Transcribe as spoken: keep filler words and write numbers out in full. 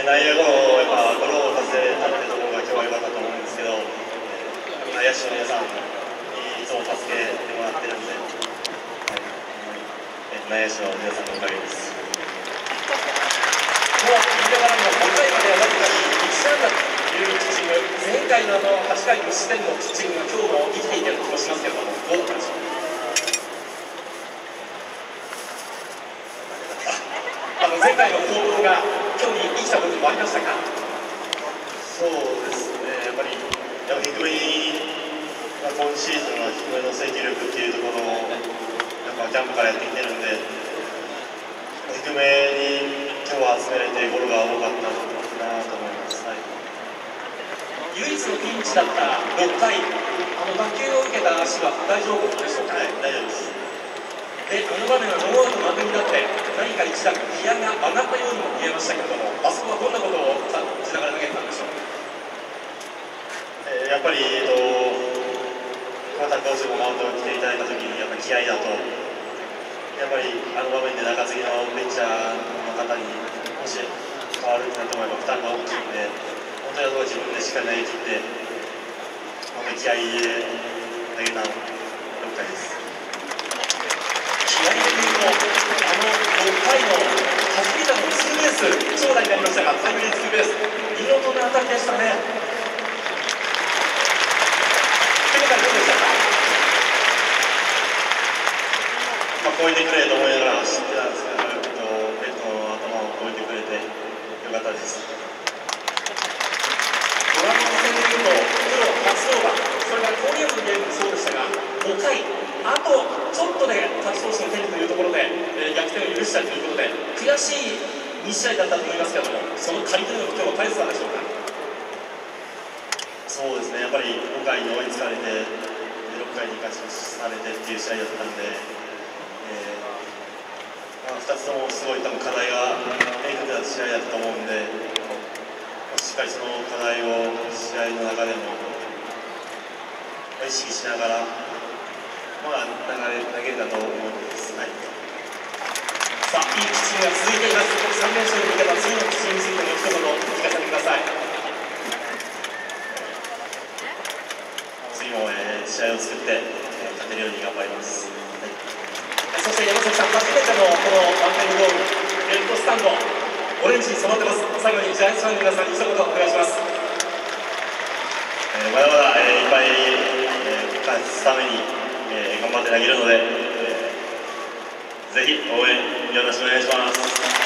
内野ゴロをやっぱゴロをさせたってところが今日は良かったと思うんですけど、内野手の皆さんにいつも助けてもらってるんで、内野手の皆さんのおかげです。 もう右側のごかいまではわずかにいち安打というピッチング、前回のあのはちかい無失点のピッチングが今日も生きていてる気もしますけれども、どうだったでしょうか。あの前回の攻防が今日に生きた部分もありましたか。 そうですね、やっぱりやっぱ低めに、まあ、今シーズンは低めの制球力っていうところをやっぱキャンプからやってきてるんで、低めに今日は集めれてゴロが多かったなと思います。はい、 唯一のピンチだったろっかい、あの打球を受けた足は大丈夫でしょうか。 はい、大丈夫です。 で、あの場面はノーアウト満塁になって何か一段ギアが上がったようにも見えましたけれども、あそこはどんなことを感じながら投げてたんでしょう。 えー、やっぱり、えっと、またどうしてもマウンドに来ていただいたときにやっぱ気合いだと、やっぱりあの場面で中継ぎのピッチャーの方にもし変わるってなっても負担が大きいんで、本当にあとは自分でしっかり投げ切って、本当に気合いで投げたろっかいです。 気合いでいうと、あのろっかいの初めてのツーベース、長打になりましたが、タイムリーツーベース、見事な当たりでしたね。手応えどうでしたか。 まあ、超えてくれと思いながら走ってたんですけど、ベッドの頭を超えてくれてよかったです。 ドラゴンズ戦でいうと、プロ初登板、それからコリアンズのゲームもそうでしたが、ごかい、あとちょっとで勝ち投手の手にというところで、えー、逆転を許したということで、悔しいに試合だったと思いますけれども、その借りというのを今日は返せたでしょうか。 そうですね、やっぱりごかいに追いつかれて、ろっかいに勝ち越しされてっていう試合だったんで、えーまあ、ふたつともすごい多分課題が明確な試合だったと思うんで、しっかりその課題を試合の中でも意識しながら、まあ、流れ投げれたと思うんです。はい、 さあ、いいピッチングが続いています。さん連勝に向けた次のピッチングについても一言聞かせてください。 次も、えー、試合を作って、えー、勝てるように頑張ります。はい、 そして山崎さん、初めてのこのバンテンゴール、レッドスタンド、オレンジに染まってます。最後にジャイアンツファンの皆さんに一言お願いします。 えー、まだまだ、えー、いっぱい、えー、勝つために、えー、頑張って投げるので、えー、ぜひ応援よろしくお願いします。